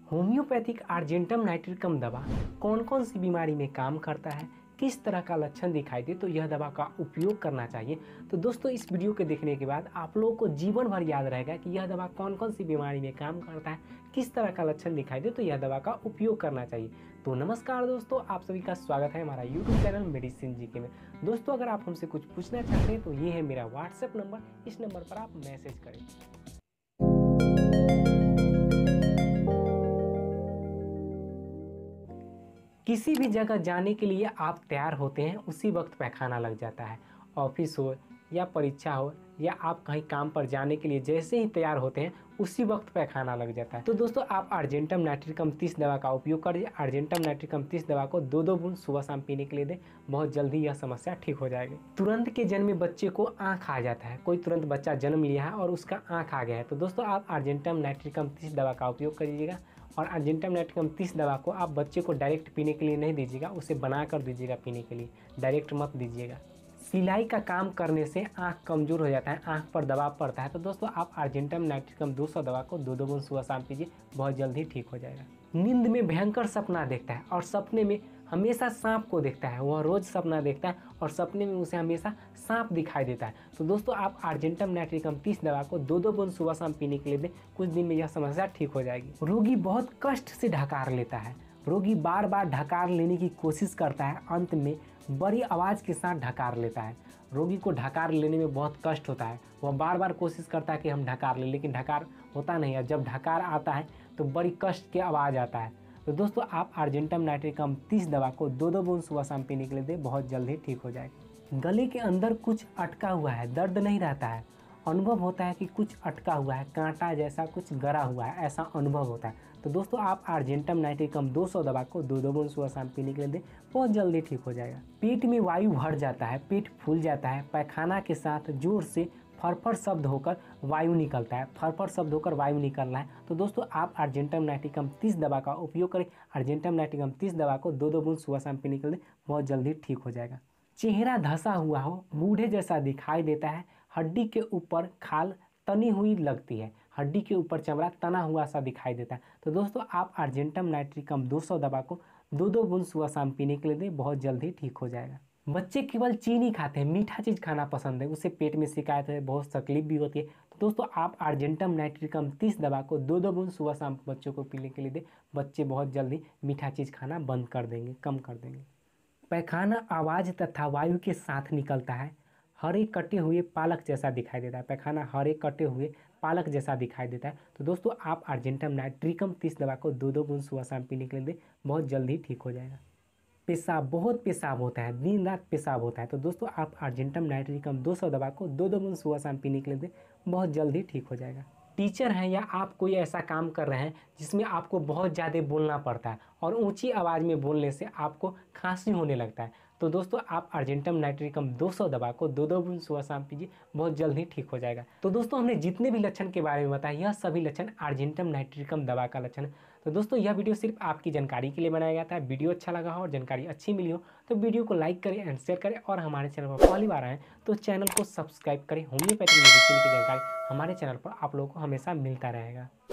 Homeopathic argentum nitricum दवा कौन कौन सी बीमारी में काम करता है, किस तरह का लक्षण दिखाई दे तो यह दवा का उपयोग करना चाहिए। तो दोस्तों इस वीडियो के देखने के बाद आप लोगों को जीवन भर याद रहेगा कि यह दवा कौन कौन सी बीमारी में काम करता है, किस तरह का लक्षण दिखाई दे तो यह दवा का उपयोग करना चाहिए। तो नमस्कार दोस्तों, आप सभी का स्वागत है हमारा यूट्यूब चैनल मेडिसिन जीके में। दोस्तों अगर आप हमसे कुछ पूछना चाहते हैं तो ये है मेरा व्हाट्सएप नंबर, इस नंबर पर आप मैसेज करें। किसी भी जगह जाने के लिए आप तैयार होते हैं, उसी वक्त पैखाना लग जाता है। ऑफिस हो या परीक्षा हो या आप कहीं काम पर जाने के लिए जैसे ही तैयार होते हैं उसी वक्त पैखाना लग जाता है। तो दोस्तों आप आर्जेंटम नाइट्रिकम 30 दवा का उपयोग करिए। आर्जेंटम नाइट्रिकम 30 दवा को 2-2 बूंद सुबह शाम पीने के लिए दें, बहुत जल्दी यह समस्या ठीक हो जाएगी। तुरंत के जन्मे बच्चे को आँख आ जाता है, कोई तुरंत बच्चा जन्म लिया है और उसका आँख आ गया है, तो दोस्तों आप आर्जेंटम नाइट्रिकम 30 दवा का उपयोग करिएगा। और आर्जेंटम नाइट्रिकम 30 दवा को आप बच्चे को डायरेक्ट पीने के लिए नहीं दीजिएगा, उसे बना कर दीजिएगा पीने के लिए, डायरेक्ट मत दीजिएगा। सिलाई का काम करने से आँख कमज़ोर हो जाता है, आँख पर दबाव पड़ता है, तो दोस्तों आप आर्जेंटम नाइट्रिकम 200 दवा को 2-2 बूंद सुबह शाम पीजिए, बहुत जल्दी ठीक हो जाएगा। नींद में भयंकर सपना देखता है और सपने में हमेशा सांप को देखता है, वह रोज़ सपना देखता है और सपने में उसे हमेशा सांप दिखाई देता है। तो दोस्तों आप आर्जेंटम नाइट्रिकम 30 दवा को 2-2 बूंद सुबह शाम पीने के लिए दें, कुछ दिन में यह समस्या ठीक हो जाएगी। रोगी बहुत कष्ट से ढकार लेता है, रोगी बार बार ढकार लेने की कोशिश करता है, अंत में बड़ी आवाज़ के साथ ढकार लेता है। रोगी को ढकार लेने में बहुत कष्ट होता है, वह बार बार कोशिश करता है कि हम ढकार लें, लेकिन ढकार होता नहीं है। जब ढकार आता है तो बड़ी कष्ट की आवाज़ आता है। तो दोस्तों आप आर्जेंटम नाइट्रिकम 30 दवा को 2-2 बूंद सुबह शाम पीने के लिए दें, बहुत जल्दी ठीक हो जाएगा। गले के अंदर कुछ अटका हुआ है, दर्द नहीं रहता है, अनुभव होता है कि कुछ अटका हुआ है, कांटा जैसा कुछ गड़ा हुआ है, ऐसा अनुभव होता है। तो दोस्तों आप आर्जेंटम नाइट्रिकम 200 दवा को 2-2 बूंद सुबह शाम पीने के लिए दें, बहुत जल्दी ठीक हो जाएगा। पेट में वायु भर जाता है, पेट फूल जाता है, पैखाना के साथ जोर से फरफर शब्द होकर वायु निकलता है, फरफर शब्द होकर वायु निकल रहा है, तो दोस्तों आप आर्जेंटम नाइट्रिकम 30 दवा का उपयोग करें। आर्जेंटम नाइट्रिकम 30 दवा को 2-2 बूंद सुबह शाम पीने के लिए बहुत जल्दी ठीक हो जाएगा। चेहरा धंसा हुआ हो, बूढ़े जैसा दिखाई देता है, हड्डी के ऊपर खाल तनी हुई लगती है, हड्डी के ऊपर चमड़ा तना हुआ सा दिखाई देता है, तो दोस्तों आप आर्जेंटम नाइट्रिकम 200 दवा को 2-2 बूंद सुबह शाम पीने के लिए दें, बहुत जल्दी ठीक हो जाएगा। बच्चे केवल चीनी खाते हैं, मीठा चीज़ खाना पसंद है, उससे पेट में शिकायत है, बहुत तकलीफ भी होती है, तो दोस्तों आप आर्जेंटम नाइट्रिकम 30 दवा को 2-2 बूंद सुबह शाम बच्चों को पीने के लिए दें, बच्चे बहुत जल्दी मीठा चीज़ खाना बंद कर देंगे, कम कर देंगे। पैखाना आवाज़ तथा वायु के साथ निकलता है, हरे कटे हुए पालक जैसा दिखाई देता है, पैखाना हरे कटे हुए पालक जैसा दिखाई देता है, तो दोस्तों आप आर्जेंटम नाइट्रिकम 30 दवा को 2-2 बूंद सुबह शाम पीने के लिए दें, बहुत जल्दी ठीक हो जाएगा। पेशाब, बहुत पेशाब होता है, दिन रात पेशाब होता है, तो दोस्तों आप आर्जेंटम नाइट्रिकम 200 दवा को 2-2 बूंद सुबह शाम पीने के लिए दें, बहुत जल्दी ठीक हो जाएगा। टीचर हैं या आप कोई ऐसा काम कर रहे हैं जिसमें आपको बहुत ज़्यादा बोलना पड़ता है और ऊंची आवाज़ में बोलने से आपको खांसी होने लगता है, तो दोस्तों आप आर्जेंटम नाइट्रिकम 200 दवा को 2-2 बूंद सुबह शाम पीजिए, बहुत जल्दी ठीक हो जाएगा। तो दोस्तों हमने जितने भी लक्षण के बारे में बताया, यह सभी लक्षण आर्जेंटम नाइट्रिकम दवा का लक्षण है। तो दोस्तों यह वीडियो सिर्फ आपकी जानकारी के लिए बनाया गया था। वीडियो अच्छा लगा हो और जानकारी अच्छी मिली हो तो वीडियो को लाइक करें एंड शेयर करें, और हमारे चैनल पर पहली बार आए तो चैनल को सब्सक्राइब करें। होम्योपैथिक मेडिसिन की जानकारी हमारे चैनल पर आप लोगों को हमेशा मिलता रहेगा।